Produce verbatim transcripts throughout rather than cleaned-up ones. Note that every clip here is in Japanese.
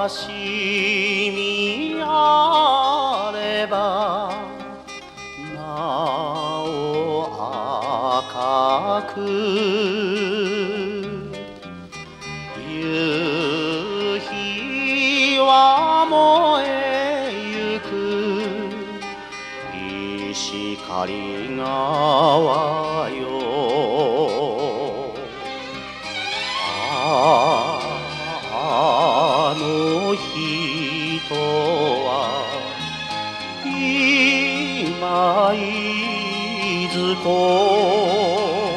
しみあればなお赤く夕日は燃えゆく石狩川よあの人は今いずこ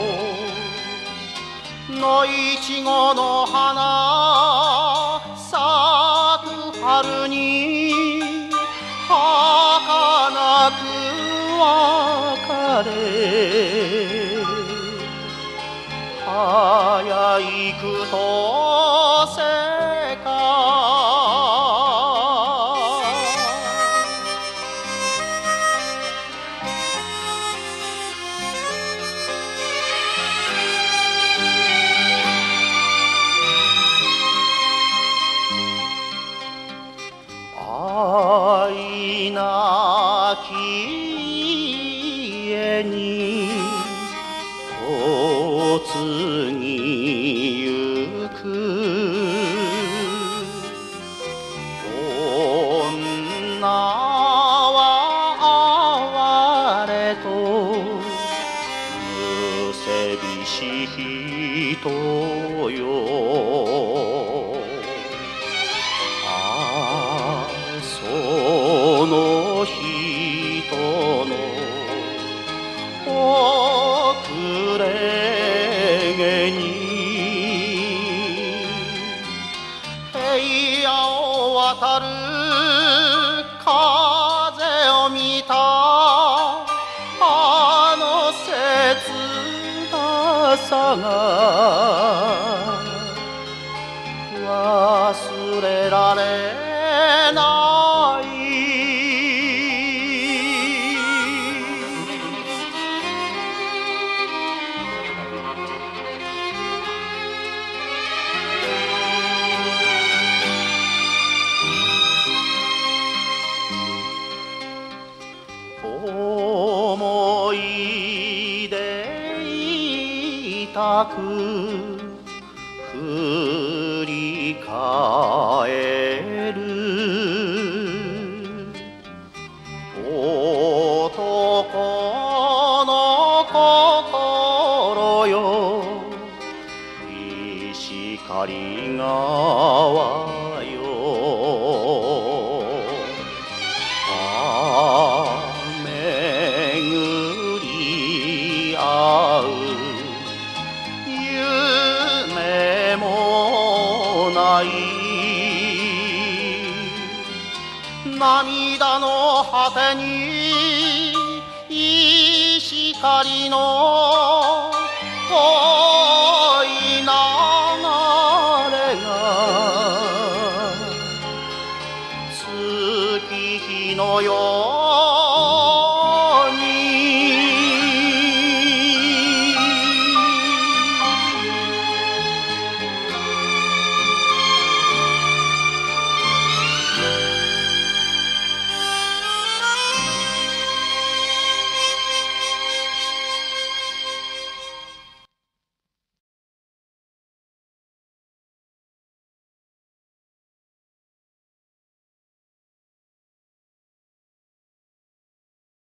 のいちごの花咲く春に儚く別れ早いくと世界愛なき家に嫁ぎゆく女は哀れとむせびし人よああその人の遅れ毛に平野を渡る風を見たあの切なさが忘れられない思い出痛く振り返る男の心よ石狩川よ夢もない涙の果てに石狩の遠い流れが月日のよう